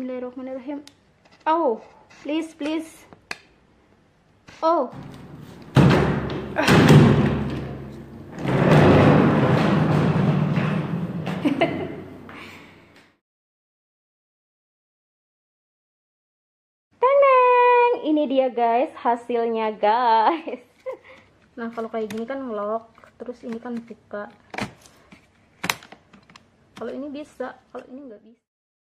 Bismillahirrahmanirrahim. Oh, please, please. Oh. Teneng, ini dia guys, hasilnya guys. Nah, kalau kayak gini kan ngelok, terus ini kan buka. Kalau ini bisa, kalau ini nggak bisa.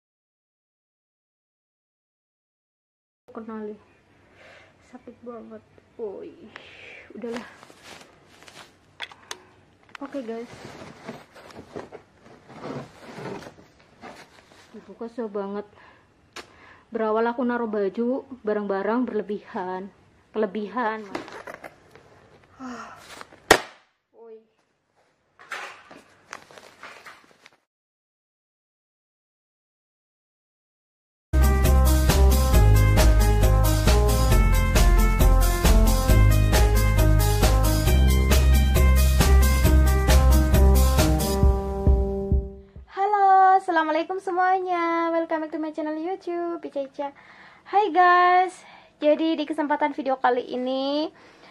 Kenali, sakit banget. Woi, udahlah. Oke guys, dibuka susah banget. Berawal aku naruh baju barang-barang kelebihan. Woi. Assalamualaikum semuanya, welcome back to my channel YouTube Ica. Hai guys, jadi di kesempatan video kali ini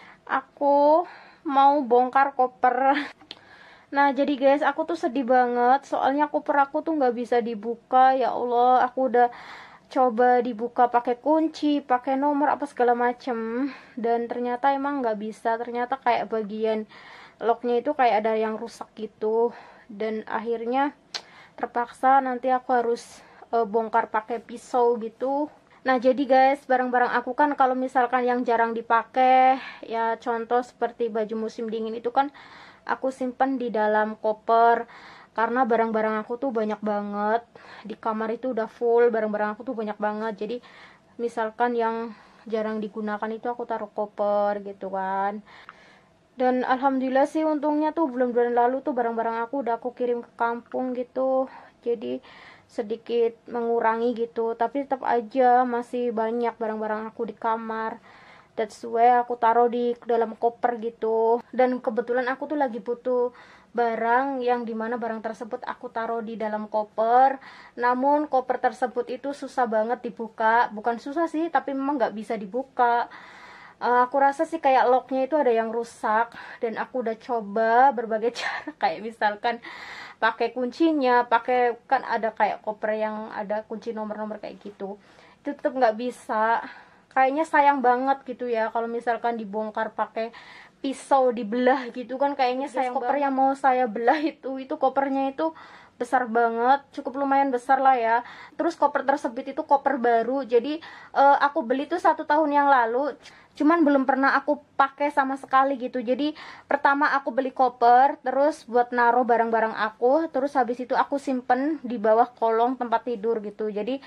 aku mau bongkar koper. Nah jadi guys, aku tuh sedih banget soalnya koper aku tuh nggak bisa dibuka. Ya Allah, aku udah coba dibuka pakai kunci, pakai nomor apa segala macem, dan ternyata emang nggak bisa. Ternyata kayak bagian locknya itu kayak ada yang rusak gitu, dan akhirnya terpaksa nanti aku harus bongkar pakai pisau gitu. Nah jadi guys, barang-barang aku kan kalau misalkan yang jarang dipakai, ya contoh seperti baju musim dingin itu kan aku simpen di dalam koper, karena barang-barang aku tuh banyak banget di kamar. Itu udah full, barang-barang aku tuh banyak banget. Jadi misalkan yang jarang digunakan itu aku taruh koper gitu kan. Dan alhamdulillah sih, untungnya tuh bulan-bulan lalu tuh barang-barang aku udah aku kirim ke kampung gitu, jadi sedikit mengurangi gitu. Tapi tetap aja masih banyak barang-barang aku di kamar. That's why aku taruh di dalam koper gitu. Dan kebetulan aku tuh lagi butuh barang yang dimana barang tersebut aku taruh di dalam koper. Namun koper tersebut itu susah banget dibuka. Bukan susah sih, tapi memang nggak bisa dibuka. Aku rasa sih kayak locknya itu ada yang rusak, dan aku udah coba berbagai cara, kayak misalkan pakai kuncinya, pakai kan ada kayak koper yang ada kunci nomor-nomor kayak gitu, itu tetap nggak bisa. Kayaknya sayang banget gitu ya kalau misalkan dibongkar pakai pisau, dibelah gitu kan, kayaknya sayang. Koper yang mau saya belah itu kopernya itu besar banget, cukup lumayan besar lah ya. Terus koper tersebut itu koper baru, jadi aku beli tuh 1 tahun yang lalu, cuman belum pernah aku pakai sama sekali gitu. Jadi pertama aku beli koper terus buat naruh barang-barang aku, terus habis itu aku simpen di bawah kolong tempat tidur gitu. Jadi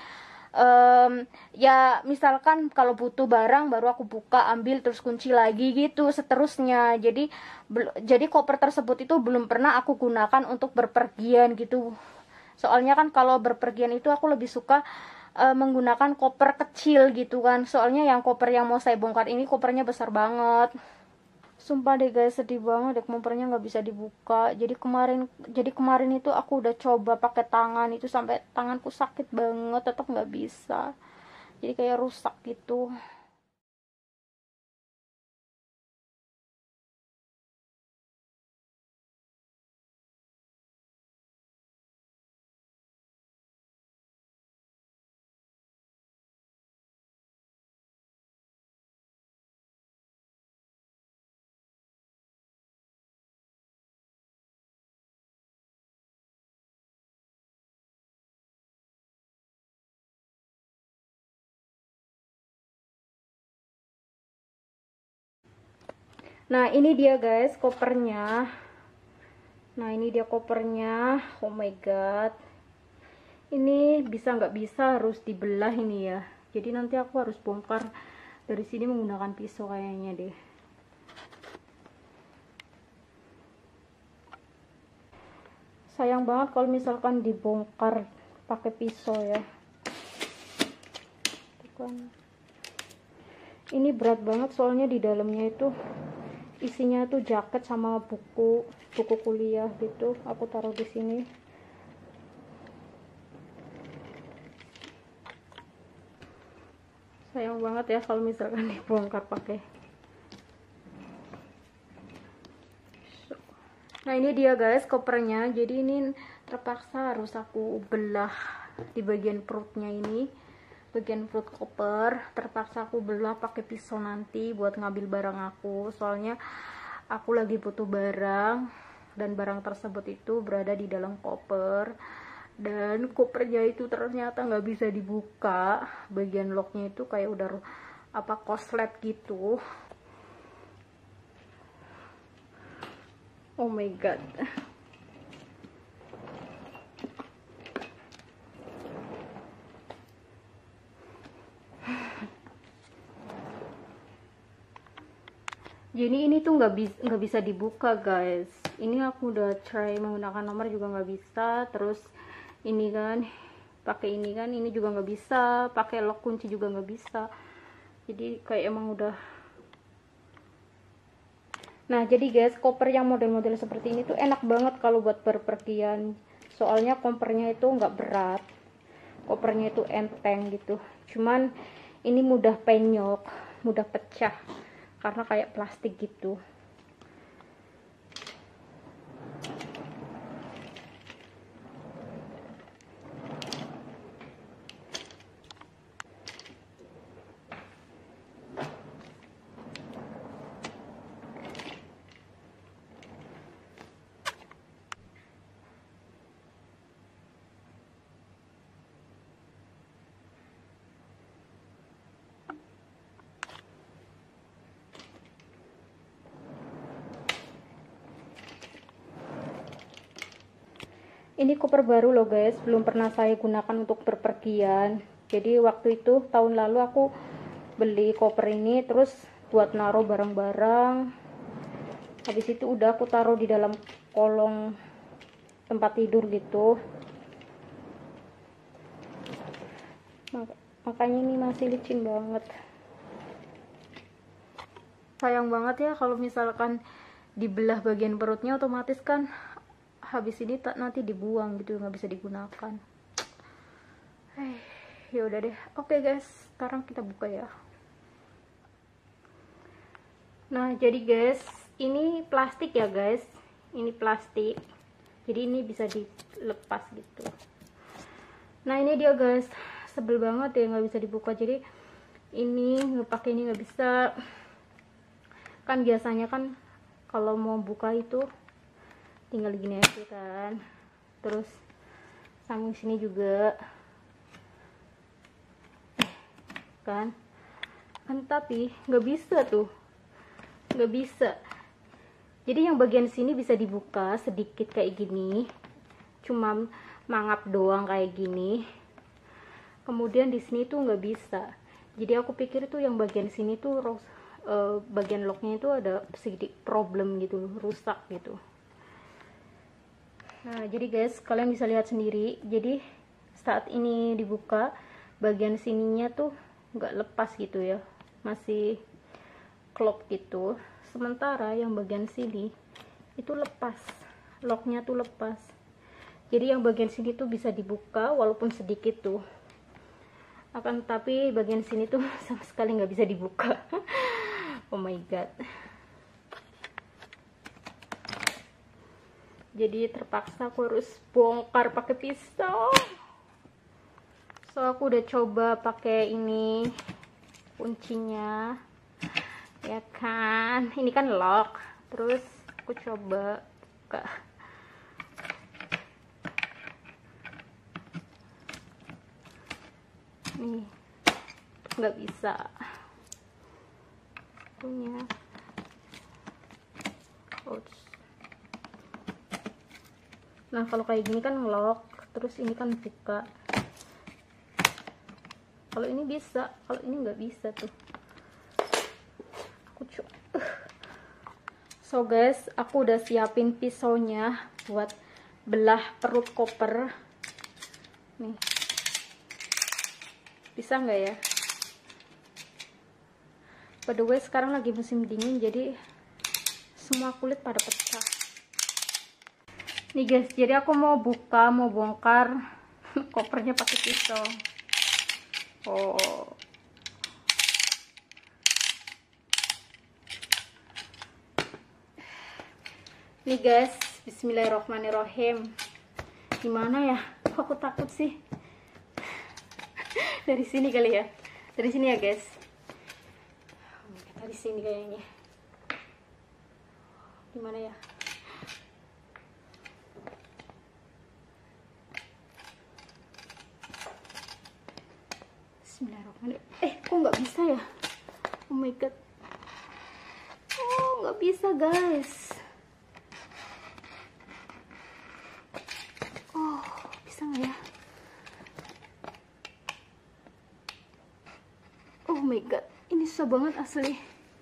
ya misalkan kalau butuh barang baru aku buka, ambil, terus kunci lagi gitu seterusnya. Jadi koper tersebut itu belum pernah aku gunakan untuk berpergian gitu. Soalnya kan kalau berpergian itu aku lebih suka menggunakan koper kecil gitu kan. Soalnya yang koper yang mau saya bongkar ini kopernya besar banget. Sumpah deh guys, sedih banget deh, kopernya nggak bisa dibuka. Jadi kemarin itu aku udah coba pakai tangan, itu sampai tanganku sakit banget, tetap nggak bisa. Jadi kayak rusak gitu. Nah ini dia guys kopernya. Nah ini dia kopernya. Oh my god, ini bisa nggak bisa harus dibelah ini ya. Jadi nanti aku harus bongkar dari sini menggunakan pisau kayaknya deh. Sayang banget kalau misalkan dibongkar pakai pisau ya. Ini berat banget soalnya di dalamnya itu isinya tuh jaket sama buku kuliah gitu. Aku taruh di sini. Sayang banget ya kalau misalkan dibongkar pakai. Nah ini dia guys kopernya. Jadi ini terpaksa harus aku belah di bagian perutnya ini, bagian perut koper. Terpaksa aku belah pakai pisau nanti buat ngambil barang aku. Soalnya aku lagi butuh barang dan barang tersebut itu berada di dalam koper. Dan kopernya itu ternyata nggak bisa dibuka, bagian locknya itu kayak udah apa koslet gitu. Oh my god. Jadi ini tuh nggak bisa dibuka guys. Ini aku udah try menggunakan nomor juga nggak bisa. Terus ini kan pakai ini kan, ini juga nggak bisa. Pakai lock kunci juga nggak bisa. Jadi kayak emang udah. Nah jadi guys koper yang model-model seperti ini tuh enak banget kalau buat berpergian. Soalnya kopernya itu nggak berat. Kopernya itu enteng gitu. Cuman ini mudah penyok, mudah pecah. Karena kayak plastik gitu. Ini koper baru loh guys, belum pernah saya gunakan untuk berpergian. Jadi waktu itu tahun lalu aku beli koper ini terus buat naruh barang-barang. Habis itu udah aku taruh di dalam kolong tempat tidur gitu. Makanya ini masih licin banget. Sayang banget ya kalau misalkan dibelah bagian perutnya, otomatis kan habis ini nanti dibuang gitu, nggak bisa digunakan. Ya udah deh. Oke guys, sekarang kita buka ya. Nah jadi guys, ini plastik ya guys, ini plastik, jadi ini bisa dilepas gitu. Nah ini dia guys, sebel banget ya nggak bisa dibuka. Jadi ini pakai ini nggak bisa. Kan biasanya kan kalau mau buka itu tinggal gini aja kan, terus sambung sini juga kan tapi nggak bisa tuh, nggak bisa. Jadi yang bagian sini bisa dibuka sedikit kayak gini, cuma mangap doang kayak gini. Kemudian di sini tuh nggak bisa. Jadi aku pikir tuh yang bagian sini tuh bagian locknya itu ada sedikit problem gitu, rusak gitu. Nah jadi guys, kalian bisa lihat sendiri. Jadi saat ini dibuka, bagian sininya tuh nggak lepas gitu ya, masih klop gitu. Sementara yang bagian sini itu lepas, locknya tuh lepas. Jadi yang bagian sini tuh bisa dibuka walaupun sedikit tuh. Akan tapi bagian sini tuh sama sekali nggak bisa dibuka. Oh my god. Jadi terpaksa aku harus bongkar pakai pisau. So aku udah coba pakai ini kuncinya, ya kan. Ini kan lock. Terus aku coba buka. Nih, nggak bisa. Punya. Nah kalau kayak gini kan lock, terus ini kan buka. Kalau ini bisa, kalau ini nggak bisa tuh. Aku coba. So guys, aku udah siapin pisaunya buat belah perut koper. Nih, bisa nggak ya? By the way, sekarang lagi musim dingin, jadi semua kulit pada pecah. Nih guys, jadi aku mau buka, mau bongkar kopernya pakai pisau. Oh, Nih guys, bismillahirrohmanirrohim. Gimana ya? Kok aku takut sih? Dari sini kali ya. Dari sini ya guys. Dari sini kayaknya. Gimana ya? Bismillahirrahmanirrahim. Kok nggak bisa ya? Oh my god. Oh, nggak bisa guys. Oh, bisa nggak ya? Oh my god, ini susah banget asli.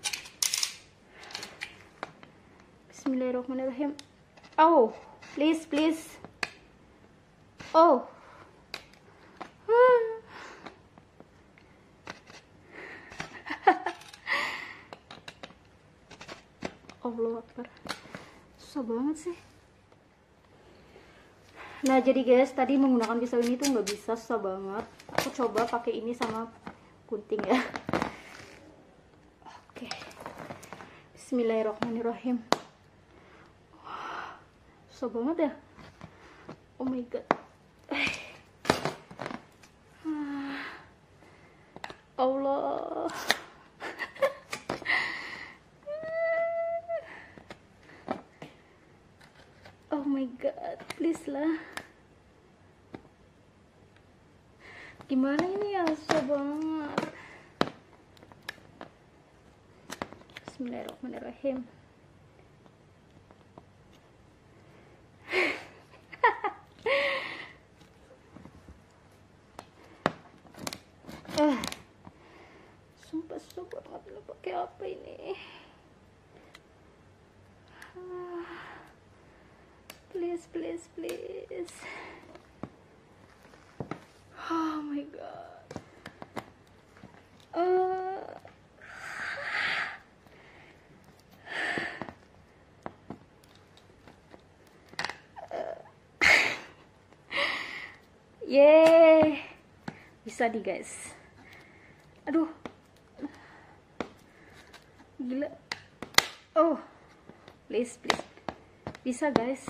Bismillahirrahmanirrahim. Oh, please, please. Oh. Allah Akbar. Susah banget sih. Nah jadi guys, tadi menggunakan pisau ini tuh nggak bisa, susah banget. Aku coba pakai ini sama gunting ya. Oke. Bismillahirrahmanirrahim. Susah banget ya. Oh my god. Allah. Oh my god, please lah. Gimana ini ya, susah banget. Bismillahirrahmanirrahim. Sumpah susah banget lo pakai apa ini. Please, please, please. Oh my god. Yeay. Bisa nih guys. Aduh. Gila. Oh. Please, please. Bisa guys.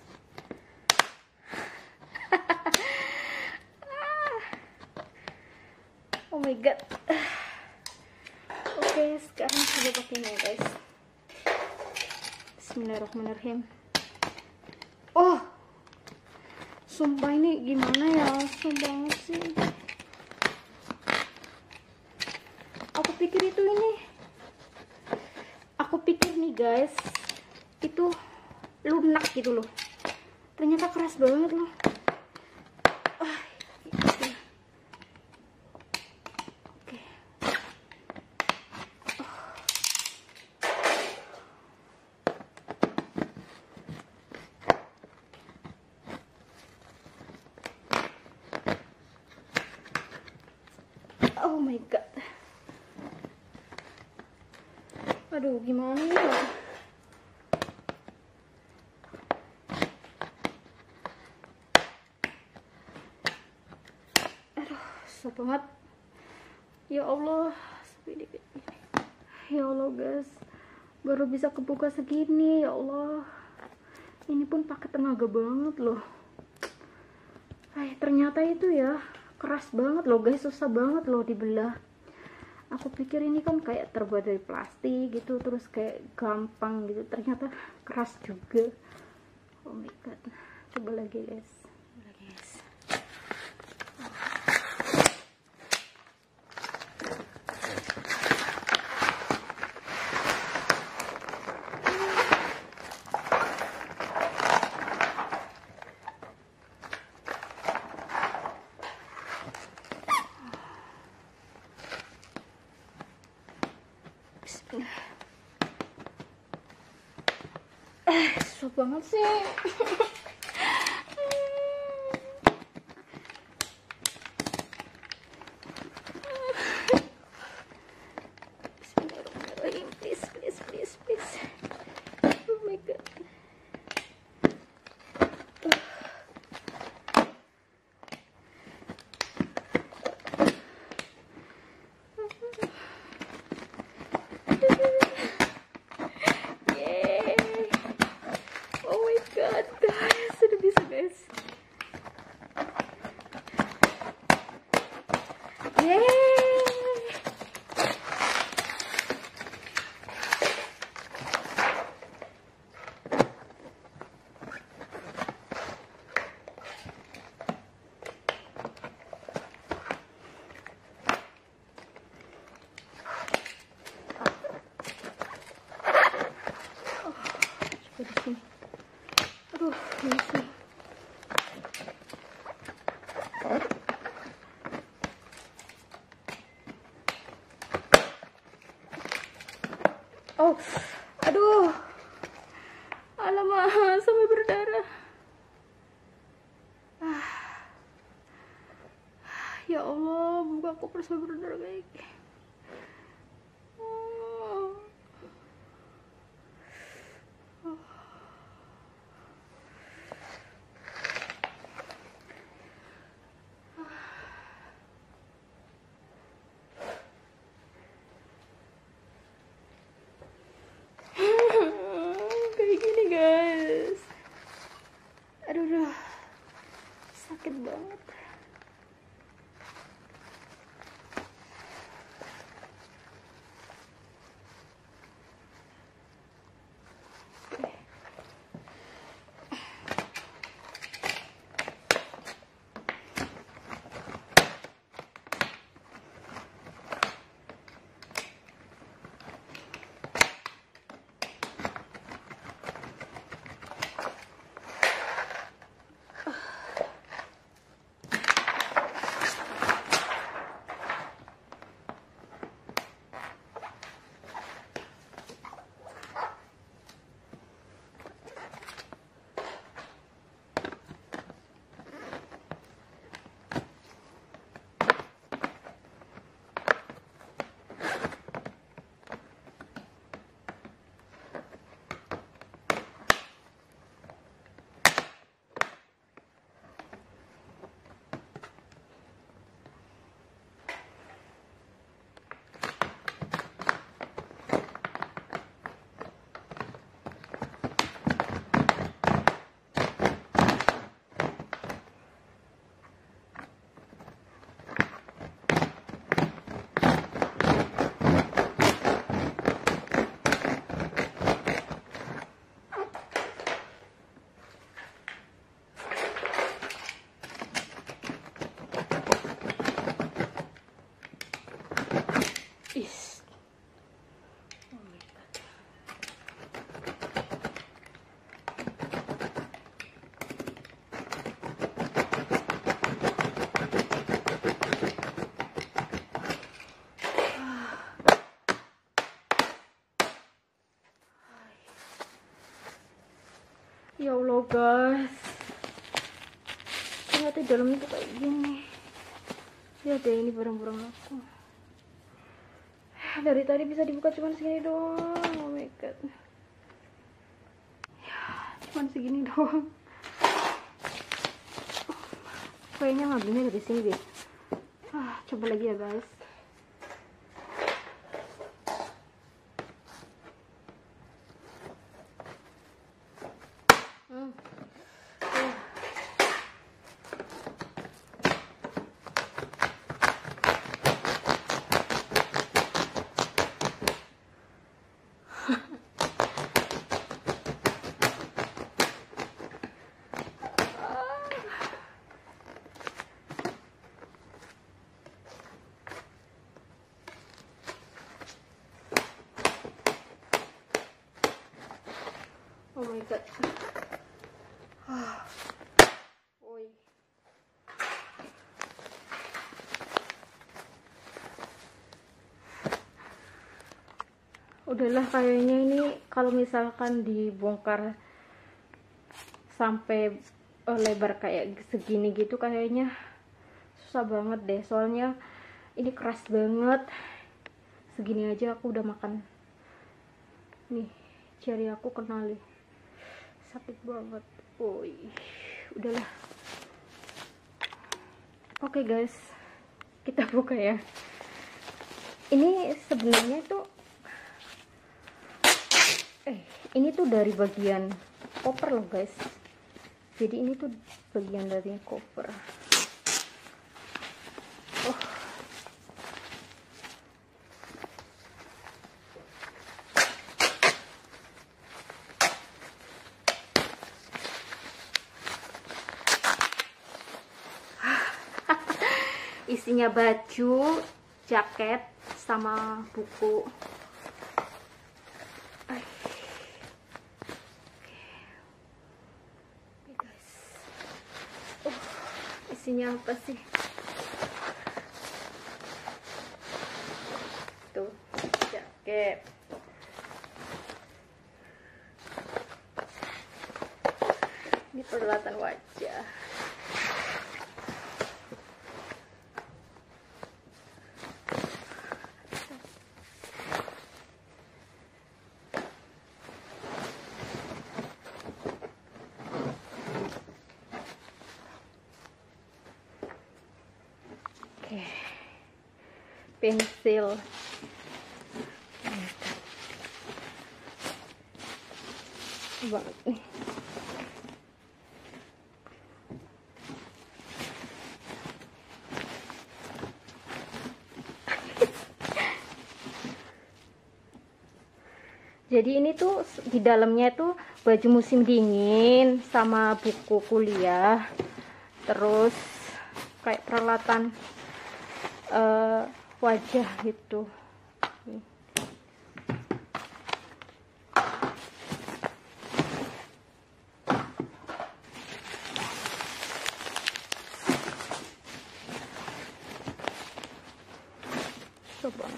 Oh my god. Oke, sekarang coba pakai ini ya guys. Bismillahirrahmanirrahim. Oh, sumpah ini gimana ya, susah banget sih. Aku pikir itu ini, aku pikir nih guys, itu lunak gitu loh. Ternyata keras banget loh. Oh my god. Aduh, gimana ya? Aduh, susah banget. Ya Allah, ya Allah guys, baru bisa kebuka segini. Ya Allah, ini pun pakai tenaga banget loh. Ternyata itu ya keras banget loh guys, susah banget loh dibelah. Aku pikir ini kan kayak terbuat dari plastik gitu, terus kayak gampang gitu, ternyata keras juga. Oh my god. Coba lagi guys. Susah banget sih. Bismillahirrahmanirrahim. Please, please, please, please. Oh my god. Alamak, sampai berdarah. Ya Allah, buka koper sampai berdarah kayak gini. Kayak gini guys. Aduh, sakit banget. Ya Allah guys, ternyata di dalamnya tuh kayak gini. Lihat deh, ini barang-barang aku. Dari tadi bisa dibuka cuma segini doang. Oh my god, ya cuma segini doang. Kayaknya ngambilnya dari sini deh. Coba lagi ya guys. Oh my god. Oi. Udahlah, kayaknya ini kalau misalkan dibongkar sampai lebar kayak segini gitu kayaknya susah banget deh, soalnya ini keras banget. Segini aja aku udah makan nih, jari aku kena nih, sakit banget. Udahlah. Oke guys, kita buka ya. Ini sebenarnya tuh ini tuh dari bagian koper loh guys. Jadi ini tuh bagian dari koper. Isinya baju, jaket, sama buku. Guys, isinya apa sih? Tuh, jaket. Ini peralatan wajah. Oke. Pensil. Banget nih. Jadi ini tuh di dalamnya tuh baju musim dingin sama buku kuliah, terus kayak peralatan wajah gitu. Coba.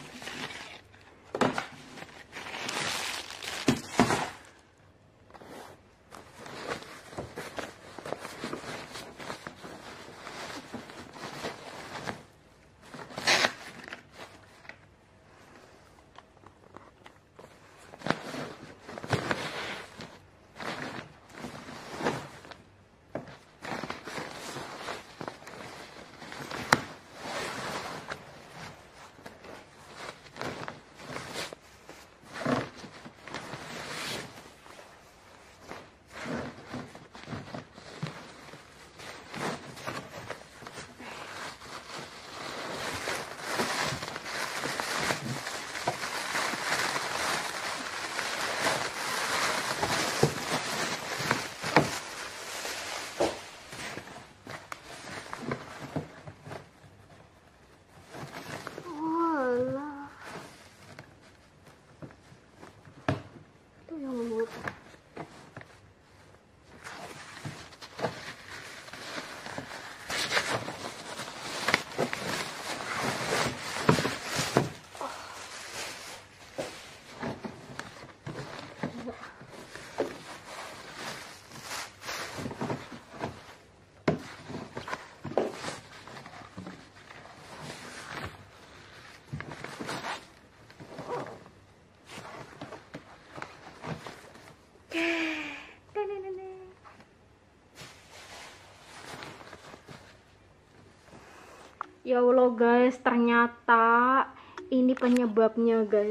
Ya Allah guys, ternyata ini penyebabnya guys.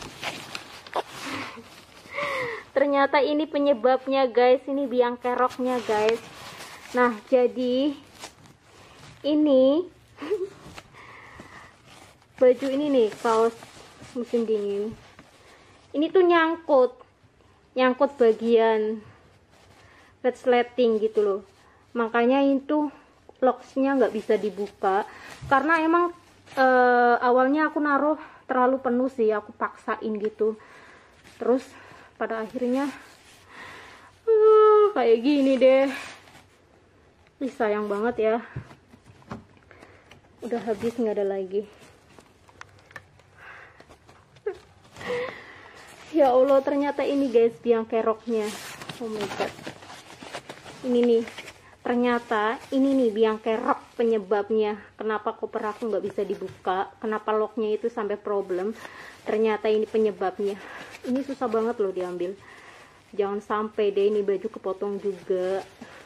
Ternyata ini penyebabnya guys, ini biang keroknya guys. Nah, jadi ini baju ini nih, kaos musim dingin. Ini tuh nyangkut bagian resleting gitu loh. Makanya itu locksnya nggak bisa dibuka karena emang awalnya aku naruh terlalu penuh sih, aku paksain gitu. Terus pada akhirnya kayak gini deh. Ih, sayang banget ya, udah habis, nggak ada lagi. Ya Allah, ternyata ini guys biang keroknya. Oh my god, ini nih, ternyata ini nih biang kerok penyebabnya. Kenapa koper aku nggak bisa dibuka, kenapa locknya itu sampai problem. Ternyata ini penyebabnya. Ini susah banget loh diambil. Jangan sampai deh ini baju kepotong juga.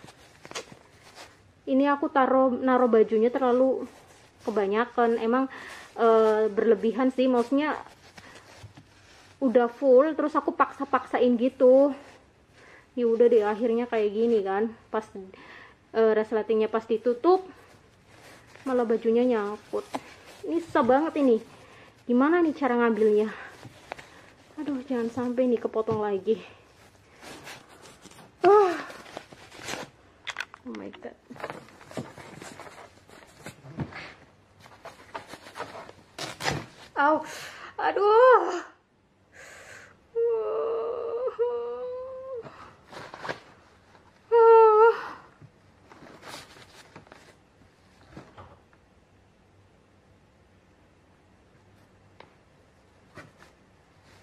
Ini aku naruh bajunya terlalu kebanyakan. Emang berlebihan sih, maksudnya udah full terus aku paksain gitu. Ya udah deh, akhirnya kayak gini kan. Pas resletingnya pas ditutup malah bajunya nyangkut. Ini susah banget ini. Gimana nih cara ngambilnya? Aduh, jangan sampai nih kepotong lagi. Oh my god. Au. Aduh.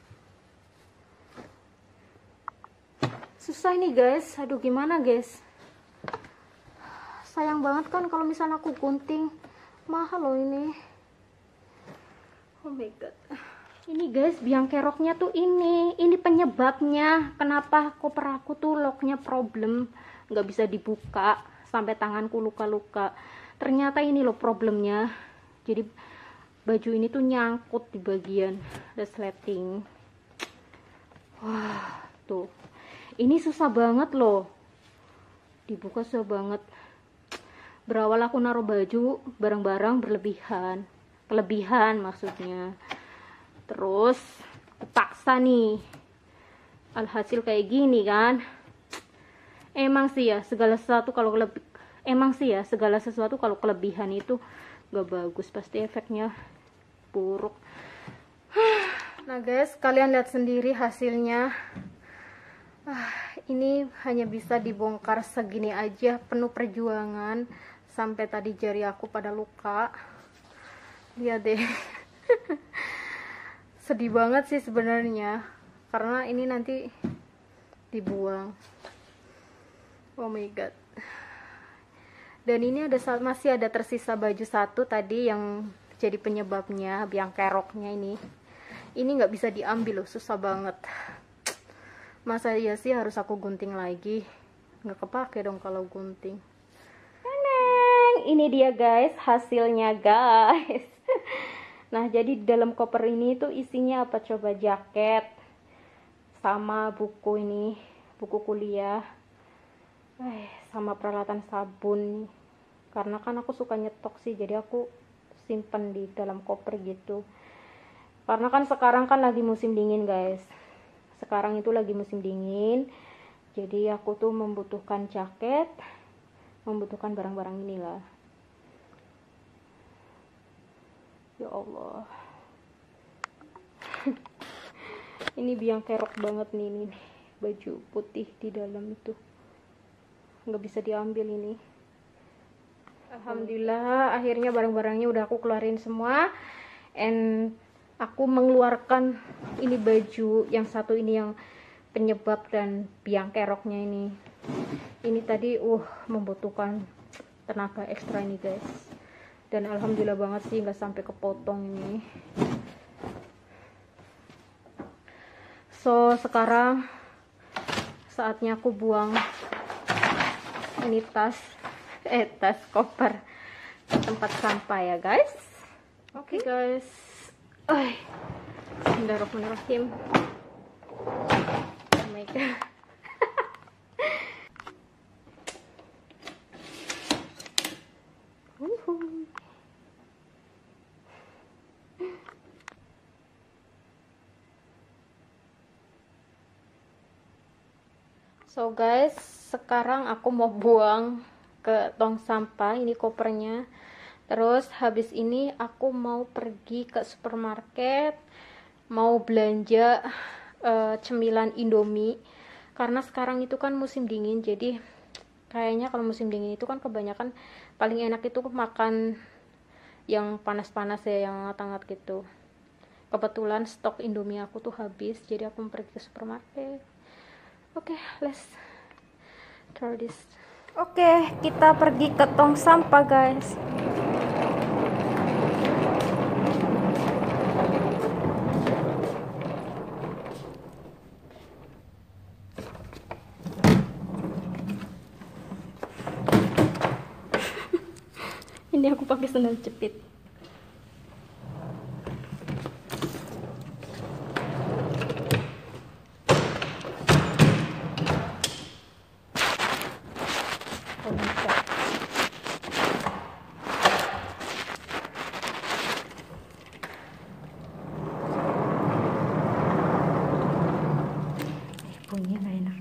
Susah ini guys. Aduh, gimana guys? sayang banget kan kalau misalnya aku gunting. Mahal loh ini. Oh my god. Ini guys, biang keroknya tuh ini penyebabnya kenapa koper aku tuh locknya problem, nggak bisa dibuka, sampai tanganku luka-luka. Ternyata ini loh problemnya. Jadi baju ini tuh nyangkut di bagian resleting. Wah, tuh. Ini susah banget loh. Dibuka susah banget. Berawal aku naruh baju barang-barang kelebihan maksudnya. Terus paksa nih, alhasil kayak gini kan. Emang sih ya segala sesuatu kalau kelebihan itu gak bagus, pasti efeknya buruk. Nah guys, kalian lihat sendiri hasilnya. Ini hanya bisa dibongkar segini aja, penuh perjuangan. Sampai tadi jari aku pada luka. Lihat deh. Sedih banget sih sebenarnya, karena ini nanti dibuang. Oh my god. Dan ini masih ada tersisa baju satu tadi yang jadi penyebabnya, biang keroknya ini. Ini nggak bisa diambil loh, susah banget. Masa iya sih harus aku gunting lagi? Nggak kepake dong kalau gunting. Ini dia guys, hasilnya guys. Nah, jadi di dalam koper ini tuh isinya apa coba? Jaket sama buku ini, buku kuliah. Sama peralatan sabun. Karena kan aku suka nyetok sih, jadi aku simpen di dalam koper gitu. Karena kan sekarang kan lagi musim dingin, guys. Sekarang itu lagi musim dingin. Jadi aku tuh membutuhkan jaket, membutuhkan barang-barang inilah. Ya Allah. Ini biang kerok banget nih ini. Baju putih di dalam itu. Nggak bisa diambil ini. Alhamdulillah akhirnya barang-barangnya udah aku keluarin semua. And aku mengeluarkan ini baju yang satu ini yang penyebab dan biang keroknya ini. Ini tadi membutuhkan tenaga ekstra ini guys. Dan alhamdulillah banget sih nggak sampai kepotong ini. So sekarang saatnya aku buang ini tas koper ke tempat sampah ya guys. Oke guys. Bismillahirrahmanirrahim. Oh my god. So guys, sekarang aku mau buang ke tong sampah ini kopernya. Terus habis ini aku mau pergi ke supermarket, mau belanja cemilan Indomie. Karena sekarang itu kan musim dingin, jadi kayaknya kalau musim dingin itu kan kebanyakan paling enak itu makan yang panas-panas ya, yang hangat-hangat gitu. Kebetulan stok Indomie aku tuh habis, jadi aku mau pergi ke supermarket. Oke, let's try this. Oke, kita pergi ke tong sampah guys. Ini aku pakai sandal jepit. Bunyinya nggak enak.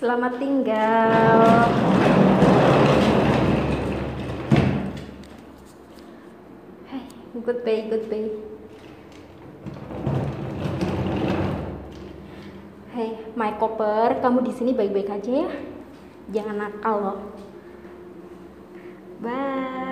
Selamat tinggal. Hey, goodbye, goodbye. Hey, my copper, kamu di sini baik-baik aja ya. Jangan nakal loh. Bye.